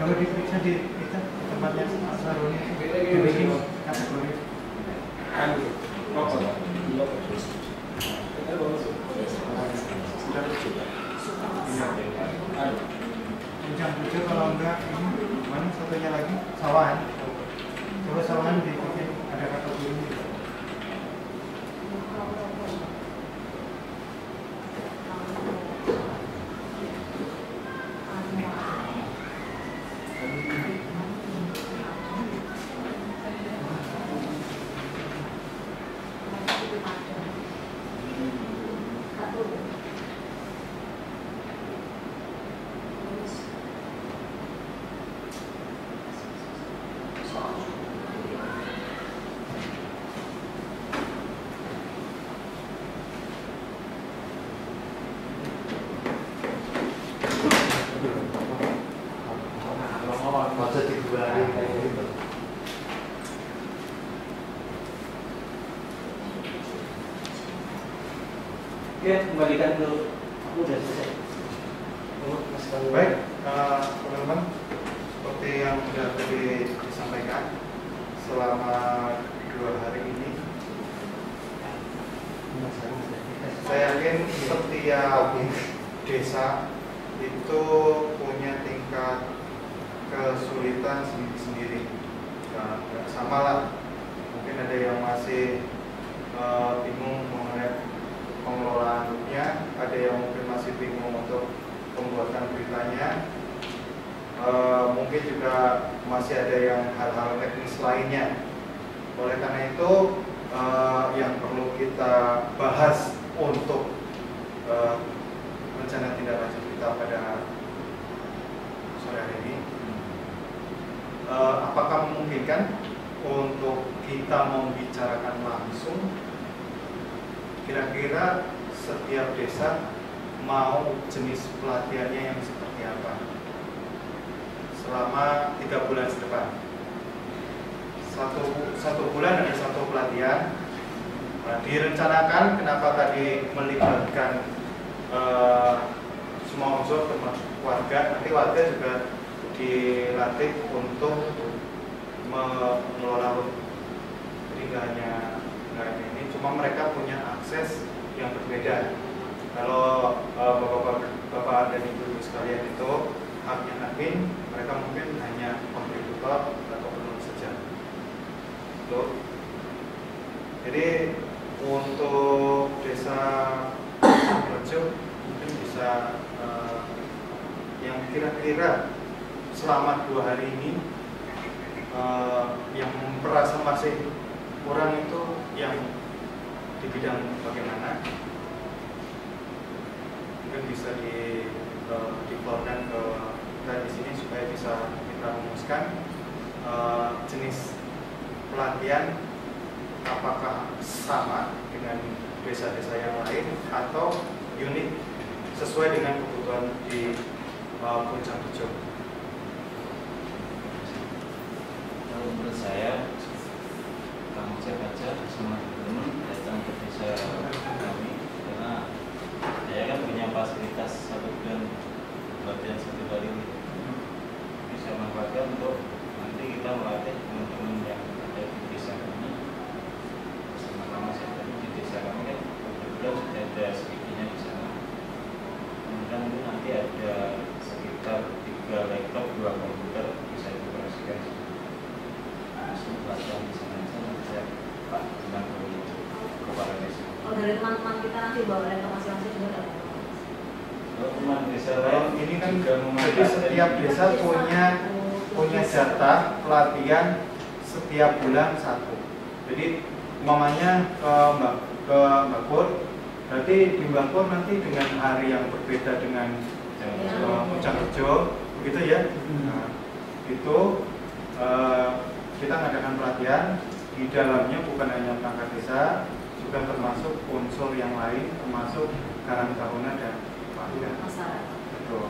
Kalau diperiksa di itu tempatnya Saroni dibikin kategori Puncak Pucuk, kalau enggak ini mana satunya lagi Sawahan. Coba Sawahan dibikin ada kategorinya. Oke, kembalikan dulu. Aku udah selesai. Baik, teman-teman, seperti yang sudah tadi disampaikan, selama 2 hari ini, saya yakin setiap desa itu punya tingkat kesulitan sendiri-sendiri. Nggak sama lah. Mungkin ada yang masih bingung mengenai pengelolaannya, ada yang mungkin masih bingung untuk pembuatan beritanya, mungkin juga masih ada yang hal-hal teknis lainnya. Oleh karena itu, yang perlu kita bahas untuk rencana tindak lanjut kita pada sore hari ini, apakah memungkinkan untuk kita membicarakan langsung kira-kira setiap desa mau jenis pelatihannya yang seperti apa selama 3 bulan ke depan. Satu bulan ada 1 pelatihan. Direncanakan, kenapa tadi melibatkan semua unsur termasuk warga. Nanti warga juga dilatih untuk mengelola, jadi nggak hanya ini, cuma mereka punya akses yang berbeda. Kalau bapak dan ibu sekalian itu haknya admin, mereka mungkin hanya kontributor atau penulis saja. Tuh. Jadi untuk desa Rejo mungkin bisa yang kira-kira selama 2 hari ini yang merasa masih kurang itu yang di bidang bagaimana, mungkin bisa diforwardkan ke kita di sini supaya bisa kita rumuskan jenis pelatihan apakah sama dengan desa-desa yang lain atau unik sesuai dengan kebutuhan di Puncak Pucuk. Kalau menurut saya, kang cek aja sama teman datang ke desa kami, karena saya kan punya fasilitas 1 bulan pelatihan 1 kali ini. Bisa manfaatkan untuk nanti kita melatih teman-teman yang ada di desa kami. Sama-sama saya tadi di desa kami kan kebetulan sudah ada sedikitnya di sana. Kemudian itu nanti ada sekitar 3 laptop, 2 komputer bisa dioperasikan. Langsung pelatihan di sana nanti saya Pak dengan kepala desa. Oh, dari teman-teman kita nanti bawa laptop masing-masing juga ada. Teman desa lain Ini kan juga jadi setiap desa punya jatah pelatihan setiap bulan 1. Jadi umpamanya ke Mbak Pur, berarti di Mbak Pur nanti dengan hari yang berbeda dengan Puncak Rejo, begitu ya. Nah, itu kita mengadakan pelatihan di dalamnya bukan hanya perangkat desa, juga termasuk unsur yang lain, termasuk Karang Taruna dan warga. Betul.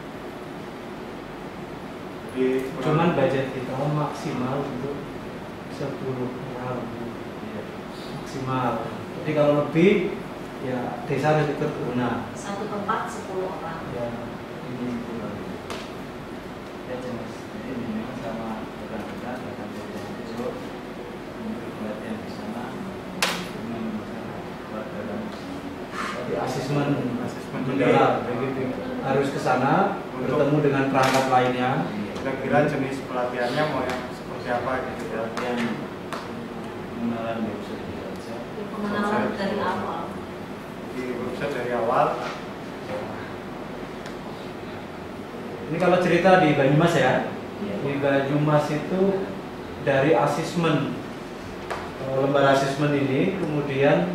Jadi Cuman budget kita maksimal untuk 10 orang maksimal. Jadi kalau lebih ya desa harus ikut guna. 1 tempat 10 orang. Ya ini aja mas. Jadi memang sama rekan-rekan akan itu untuk pelatihan di sana dengan warga dan Jadi asesmen juga juga harus ke sana bertemu dengan perangkat lainnya. kira-kira jenis pelatihannya mau yang seperti apa gitu ya. pelatihan pengenalan website aja. Pengenalan dari awal. Di website dari awal. Ini kalau cerita di Banyumas ya, Iya. di Banyumas itu dari asesmen lembar asesmen ini, kemudian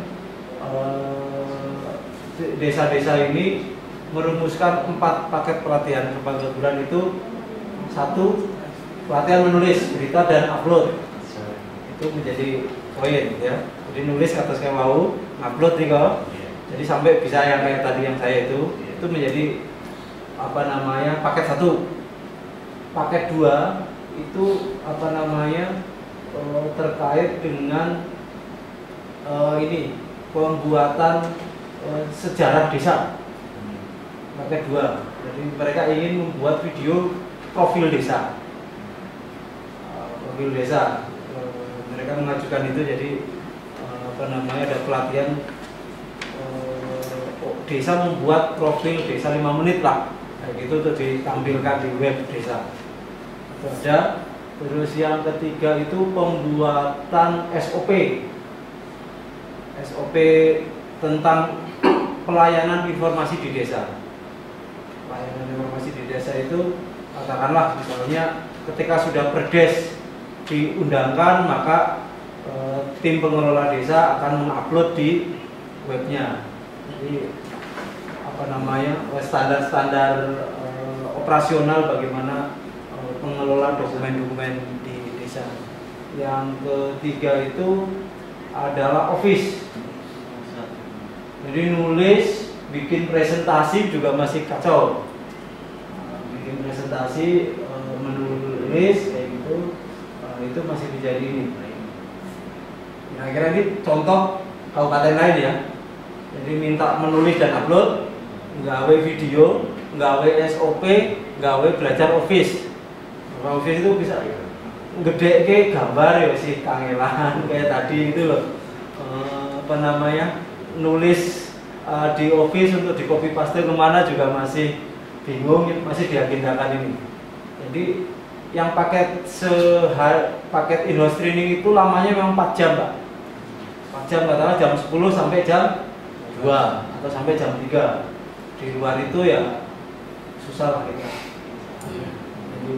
desa-desa ini merumuskan 4 paket pelatihan berbagai bulan itu. 1, pelatihan menulis berita dan upload, itu menjadi poin ya. Jadi nulis atas kayak mau, upload nih kok. Iya. Jadi sampai bisa yang kayak tadi yang saya itu menjadi apa namanya paket 1. Paket 2 itu apa namanya terkait dengan ini pembuatan sejarah desa. Paket 2. Jadi mereka ingin membuat video profil desa. Profil desa. Mereka mengajukan itu, jadi apa namanya ada pelatihan desa membuat profil desa 5 menit lah. Kayak gitu tuh ditampilkan di web desa. Itu ada. Terus yang ketiga itu pembuatan SOP. SOP tentang pelayanan informasi di desa. Pelayanan informasi di desa itu katakanlah misalnya ketika sudah perdes diundangkan, maka tim pengelola desa akan mengupload di webnya. Jadi apa namanya standar-standar operasional bagaimana pengelola dokumen-dokumen di desa. Yang ketiga itu adalah office. Jadi nulis, bikin presentasi juga masih kacau. Bikin presentasi, menulis kayak gitu, itu masih menjadi ini. Nah, kira ini contoh kabupaten lain ya. Jadi minta menulis dan upload, nggawe video, nggawe SOP, nggawe belajar office. Office itu bisa gede ke gambar ya sih kangelan kayak tadi itu loh. Apa namanya nulis di office untuk di copy paste kemana juga masih bingung, masih diagendakan ini. Jadi yang paket paket in-house training itu lamanya memang 4 jam Pak. 4 jam katakanlah jam 10 sampai jam 2 atau sampai jam 3. Di luar itu ya susah lah kita. Jadi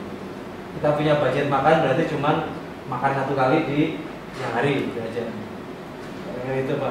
kita punya budget makan berarti cuman makan 1 kali di siang hari itu aja. Itu Pak.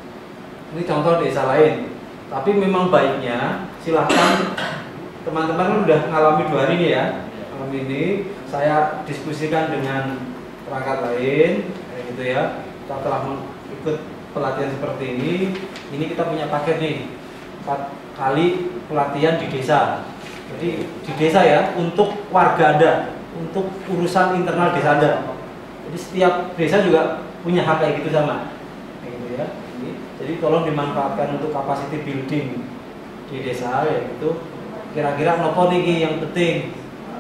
Ini contoh desa lain. Tapi memang baiknya silahkan teman-teman kan udah ngalami 2 hari ini ya. Malam ini saya diskusikan dengan perangkat lain kayak gitu ya. Kita telah ikut pelatihan seperti ini. Ini kita punya paket nih 4 kali pelatihan di desa. Jadi di desa ya, untuk warga Anda, untuk urusan internal desa Anda. Jadi setiap desa juga punya hak kayak gitu sama, kayak gitu ya. Jadi tolong dimanfaatkan untuk capacity building di desa ya gitu. Kira-kira nopo nih yang penting.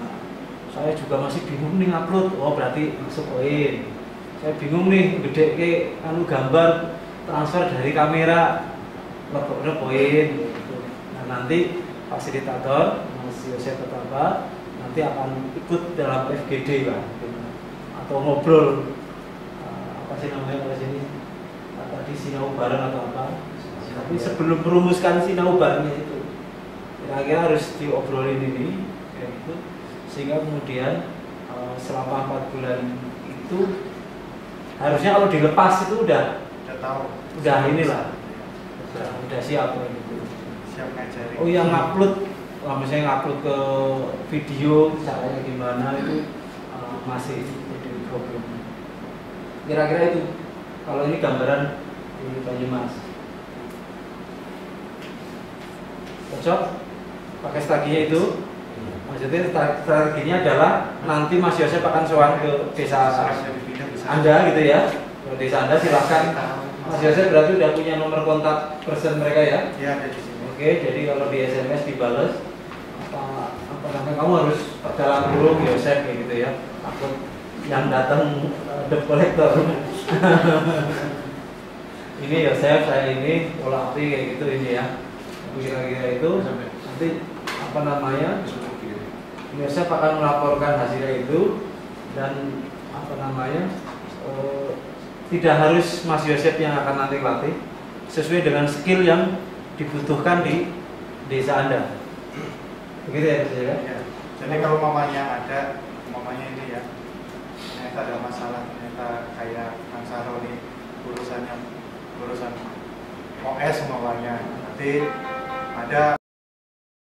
Saya juga masih bingung nih upload. Oh berarti masuk poin. Saya bingung nih gede ke gambar transfer dari kamera, lebih poin. Nah nanti fasilitator Mas Yosef Petapa nanti akan ikut dalam FGD Pak, atau ngobrol apa sih namanya kalau sini tadi sinau bareng atau apa. Tapi sebelum merumuskan sinau barengnya itu kira-kira harus diobrolin ini kayak gitu, sehingga kemudian selama 4 bulan itu harusnya kalau dilepas itu udah tahu, udah inilah udah siap gitu. Siap ngajari. Oh yang upload, misalnya ngupload ke video caranya gimana itu masih jadi problem. Kira-kira itu kalau ini gambaran di Banyumas. Cocok? Pakai strateginya itu. Maksudnya strateginya adalah nanti Mas Yosef akan sowan ke desa Anda gitu ya. Ke desa Anda silahkan. Mas Yosef berarti udah punya nomor kontak person mereka ya? Iya, ada di sini. Oke, jadi kalau di SMS dibales apa namanya, kamu harus perjalanan dulu ke Yosef kayak gitu ya, takut yang datang debt collector. Ini Yosef, saya ini pola api kayak gitu ini ya, kira-kira itu nanti apa namanya, Yosef akan melaporkan hasilnya itu, dan apa namanya, tidak harus Mas Yosef yang akan nanti latih, sesuai dengan skill yang dibutuhkan di desa Anda. Begitu ya Mas ya? Ya. Jadi kalau mamanya ada, mamanya ini ya, ternyata ada masalah, ternyata kayak Kang Saroni urusan OS mamanya, nanti ada